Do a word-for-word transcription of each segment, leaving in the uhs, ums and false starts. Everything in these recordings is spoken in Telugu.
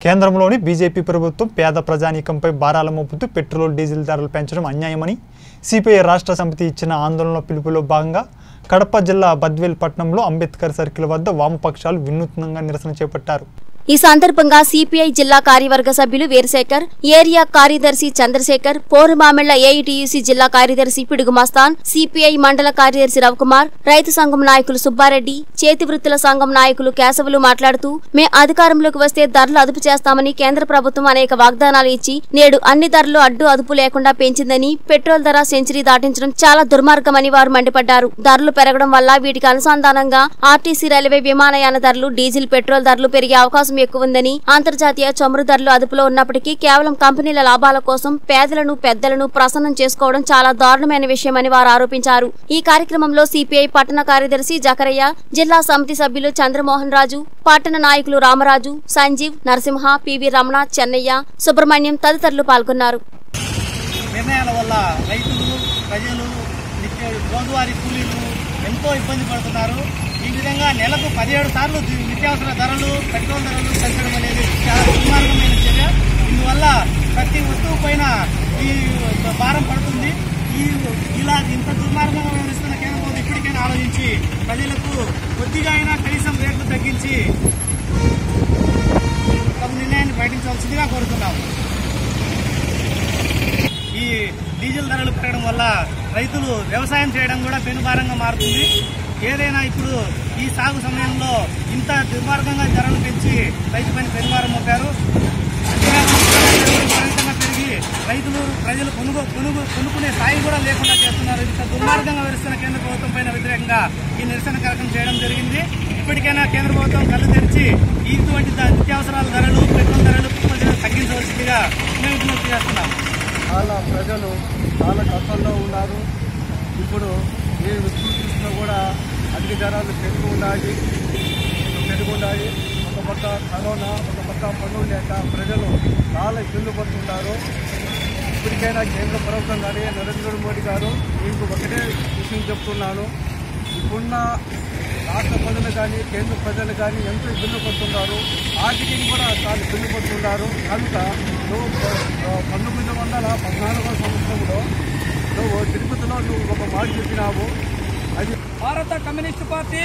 కేంద్రంలోని బీజేపీ ప్రభుత్వం పేద ప్రజానీకంపై భారాల మోపుతూ పెట్రోల్ డీజిల్ ధరలు పెంచడం అన్యాయమని సిపిఐ రాష్ట్ర సమితి ఇచ్చిన ఆందోళన పిలుపులో భాగంగా కడప జిల్లా బద్వేల్ పట్టణంలో అంబేద్కర్ సర్కిల్ వద్ద వామపక్షాలు వినూత్నంగా నిరసన చేపట్టారు। ఈ సందర్భంగా సిపిఐ జిల్లా కార్యవర్గ సభ్యులు వీరశేఖర్, ఏరియా కార్యదర్శి చంద్రశేఖర్, పోరుమామిళ్ల ఏఐటీయూసీ జిల్లా కార్యదర్శి పిడుగు మస్తాన్, సిపిఐ మండల కార్యదర్శి రవికుమార్, రైతు సంఘం నాయకులు సుబ్బారెడ్డి, చేతి వృత్తుల సంఘం నాయకులు కేశవులు మాట్లాడుతూ మే అధికారంలోకి వస్తే ధరలు అదుపు చేస్తామని కేంద్ర ప్రభుత్వం అనేక వాగ్దానాలు ఇచ్చి నేడు అన్ని ధరలు అడ్డు అదుపు లేకుండా పెంచిందని, పెట్రోల్ ధర సెంచరీ దాటించడం చాలా దుర్మార్గమని వారు మండిపడ్డారు। ధరలు పెరగడం వల్ల వీటికి అనుసంధానంగా ఆర్టీసీ, రైల్వే, విమానయాన ధరలు, డీజిల్, పెట్రోల్ ధరలు పెరిగే అవకాశం ఎక్కువ ఉందని, అంతర్జాతీయ చమురు ధరలు అదుపులో ఉన్నప్పటికీ కేవలం కంపెనీల లాభాల కోసం పేదలను పెద్దలను ప్రసన్నం చేసుకోవడం చాలా దారుణమైన విషయమని వారు ఆరోపించారు। ఈ కార్యక్రమంలో సిపిఐ పట్టణ కార్యదర్శి జకరయ్య, జిల్లా సమితి సభ్యులు చంద్రమోహన్ రాజు, పట్టణ నాయకులు రామరాజు, సంజీవ్, నరసింహ, పివి రమణ, చెన్నయ్య, సుబ్రహ్మణ్యం తదితరులు పాల్గొన్నారు। నిర్ణయాల వల్ల రైతులు, ప్రజలు, రోజువారీ కూలీలు ఎంతో ఇబ్బంది పడుతున్నారు। ఈ విధంగా నెలకు పదిహేడు సార్లు నిత్యావసర ధరలు, పెట్రోల్ ధరలు పెంచడం అనేది చాలా దుర్మార్గమైన చర్య। ఇందువల్ల ప్రతి వస్తువు పైన ఈ భారం పడుతుంది। ఈ ఇలా ఇంత దుర్మార్గంగా వ్యవహరిస్తున్న కేంద్ర ప్రభుత్వం ఇప్పటికైనా ఆలోచించి ప్రజలకు కొద్దిగా అయినా కనీసం రేట్లు తగ్గించి తమ నిర్ణయాన్ని ప్రకటించవలసిందిగా కోరుతున్నాము। ఈ డీజిల్ ధరలు పెరగడం వల్ల రైతులు వ్యవసాయం చేయడం కూడా పెనుభారంగా మారుతుంది। ఏదైనా ఇప్పుడు ఈ సాగు సమయంలో ఇంత దుర్మార్గంగా ధరలు పెంచి రైతు పైన పెనుభారం మోపారు। విపరీతంగా పెరిగి రైతులు, ప్రజలు కొనుగో కొనుగో కొనుక్కునే స్థాయి కూడా లేకుండా చేస్తున్నారు। ఇంత దుర్మార్గంగా వ్యవహరిస్తున్న కేంద్ర ప్రభుత్వం పైన వ్యతిరేకంగా ఈ నిరసన కార్యక్రమం చేయడం జరిగింది। ఇప్పటికైనా కేంద్ర ప్రభుత్వం కళ్ళు తెరిచి ఇటువంటి నిత్యావసరాల ధరలు, పెట్రోల్ ధరలు తగ్గించవలసిందిగా మేము విజ్ఞప్తి చేస్తున్నాం। చాలా ప్రజలు చాలా కష్టంలో ఉన్నారు। ఇప్పుడు ఏ వస్తువు చూసినా కూడా అధిక ధరలు పెరుగు ఉన్నాయి పెరుగు ఉన్నాయి ఒక పక్క కరోనా, ఒక పక్క పనులు లేక ప్రజలు చాలా ఇబ్బంది పడుతుంటారు। ఇప్పటికైనా కేంద్ర ప్రభుత్వం కానీ నరేంద్ర మోడీ గారు మీకు ఒకటే విషయం చెప్తున్నాను, ఇప్పుడున్న రాష్ట్ర ప్రజలు కానీ కేంద్ర ప్రజలు కానీ ఎంతో ఇబ్బంది పడుతున్నారు, ఆర్థికంగా కూడా చాలా ఇబ్బంది పడుతున్నారు। కనుక నువ్వు పంతొమ్మిది వందల పద్నాలుగో సంవత్సరంలో నువ్వు తిరుపతిలో నువ్వు ఒక మాట చెప్పినావు, అది భారత కమ్యూనిస్టు పార్టీ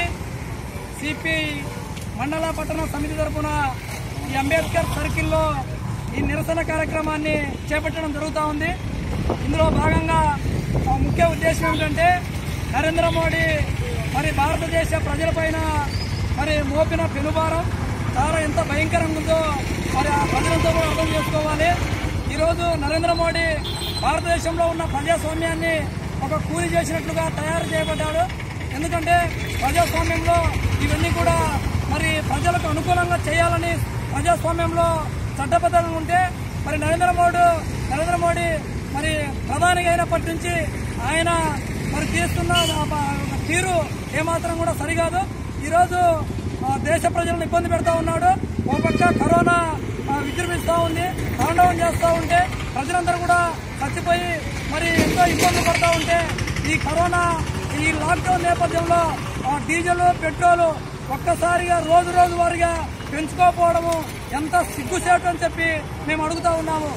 సిపిఐ మండల పట్టణ సమితి తరఫున ఈ అంబేద్కర్ సర్కిల్లో ఈ నిరసన కార్యక్రమాన్ని చేపట్టడం జరుగుతూ ఉంది। ఇందులో భాగంగా ముఖ్య ఉద్దేశం ఏమిటంటే నరేంద్ర మోడీ మరి భారతదేశ ప్రజలపైన మరి మోపిన పెనుభారం చాలా ఎంత భయంకరంగా ఉందో మరి ఆ ప్రజలంతా కూడా అర్థం చేసుకోవాలి। ఈరోజు నరేంద్ర మోడీ భారతదేశంలో ఉన్న ప్రజాస్వామ్యాన్ని ఒక కూలి చేసినట్లుగా తయారు చేయబడ్డాడు। ఎందుకంటే ప్రజాస్వామ్యంలో ఇవన్నీ కూడా మరి ప్రజలకు అనుకూలంగా చేయాలని ప్రజాస్వామ్యంలో చట్టబద్ధంగా ఉంటే మరి నరేంద్ర మోడీ నరేంద్ర మోడీ మరి ప్రధానిగా అయినప్పటి నుంచి ఆయన మరి తీస్తున్న తీరు ఏమాత్రం కూడా సరికాదు। ఈరోజు దేశ ప్రజలను ఇబ్బంది పెడతా ఉన్నాడు। ఒక పక్క కరోనా విజృంభిస్తూ ఉంది, తాండవం చేస్తూ ఉంటే ప్రజలందరూ కూడా చచ్చిపోయి మరి ఎంతో ఇబ్బందులు పడుతూ ఉంటే ఈ కరోనా ఈ లాక్డౌన్ నేపథ్యంలో డీజిల్, పెట్రోల్ ఒక్కసారిగా రోజు రోజు వారిగా పెంచుకోకపోవడము ఎంత సిగ్గుచేటు అని చెప్పి మేము అడుగుతా ఉన్నాము।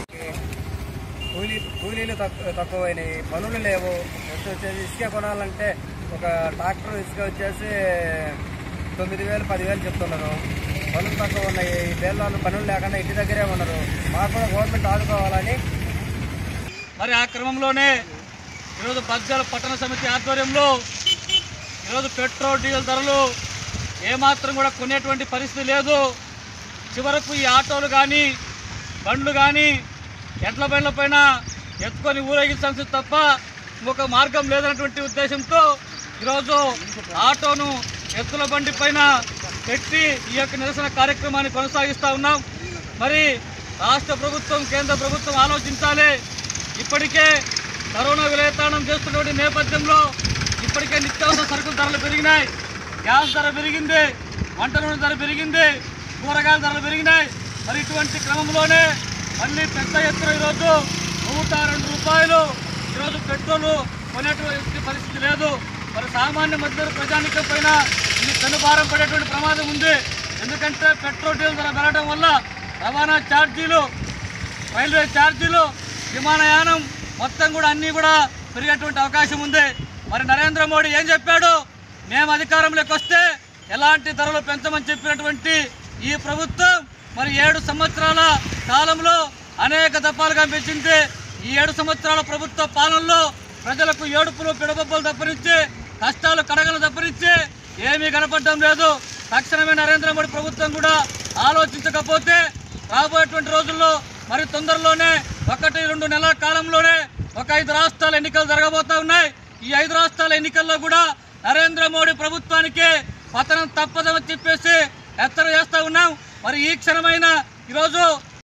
కూలీ కూలీలు తక్కువ తక్కువైనాయి, పనులు లేవు। వచ్చేసి ఇసుక కొనాలంటే ఒక ట్రాక్టర్ ఇసుక వచ్చేసి తొమ్మిది వేలు పదివేలు చెప్తున్నారు, పనులు తక్కువ ఉన్నాయి। పేర్లు పనులు లేకుండా ఇంటి దగ్గరే ఉన్నారు, మాకు కూడా గవర్నమెంట్ ఆదుకోవాలని। మరి ఆ క్రమంలోనే ఈరోజు బద్వేల్ పట్టణ సమితి ఆధ్వర్యంలో ఈరోజు పెట్రోల్, డీజిల్ ధరలు ఏమాత్రం కూడా కొనేటువంటి పరిస్థితి లేదు। చివరకు ఈ ఆటోలు కానీ బండ్లు కానీ ఎడ్ల బండ్ల పైన ఎత్తుకొని ఊరేగించాల్సి తప్ప ఇంకొక మార్గం లేదన్నటువంటి ఉద్దేశంతో ఈరోజు ఆటోను ఎత్తుల బండి పైన పెట్టి ఈ యొక్క నిరసన కార్యక్రమాన్ని కొనసాగిస్తూ ఉన్నాం। మరి రాష్ట్ర ప్రభుత్వం, కేంద్ర ప్రభుత్వం ఆలోచించాలి। ఇప్పటికే కరోనా విలయతాండం చేస్తున్నటువంటి నేపథ్యంలో ఇప్పటికే నిత్యావసర సరుకుల ధరలు పెరిగినాయి, గ్యాస్ ధర పెరిగింది, వంట నూనె ధర పెరిగింది, కూరగాయల ధరలు పెరిగినాయి। మరి ఇటువంటి క్రమంలోనే మళ్ళీ పెద్ద ఎత్తున ఈరోజు నూట రెండు రూపాయలు ఈరోజు పెట్రోల్ కొనేటువంటి పరిస్థితి లేదు। మరి సామాన్య మధ్య ప్రజానికం పైన ఈ పెనుభారం పడేటువంటి ప్రమాదం ఉంది। ఎందుకంటే పెట్రోల్, డీజిల్ ధర పెరగడం వల్ల రవాణా ఛార్జీలు, రైల్వే ఛార్జీలు, విమానయానం మొత్తం కూడా అన్నీ కూడా పెరిగేటువంటి అవకాశం ఉంది. మరి నరేంద్ర మోడీ ఏం చెప్పాడు? మేము అధికారంలోకి వస్తే ఎలాంటి ధరలు పెంచమని చెప్పినటువంటి ఈ ప్రభుత్వం మరి ఏడు సంవత్సరాల కాలంలో అనేక దఫాలుగా పెంచింది. ఈ ఏడు సంవత్సరాల ప్రభుత్వ పాలనలో ప్రజలకు ఏడుపులు పిడబొబ్బలు తప్పరించి, కష్టాలు కడగలు తప్పరించి ఏమీ కనపడడం లేదు. తక్షణమే నరేంద్ర మోడీ ప్రభుత్వం కూడా ఆలోచించకపోతే రాబోయేటువంటి రోజుల్లో మరి తొందరలోనే ఒకటి రెండు నెలల కాలంలోనే ఒక ఐదు రాష్ట్రాల ఎన్నికలు జరగబోతా ఉన్నాయి. ఈ ఐదు రాష్ట్రాల ఎన్నికల్లో కూడా నరేంద్ర మోడీ ప్రభుత్వానికి పతనం తప్పదని చెప్పేసి హెచ్చరిక చేస్తూ ఉన్నాం. మరి ఈ క్షణమైన ఈరోజు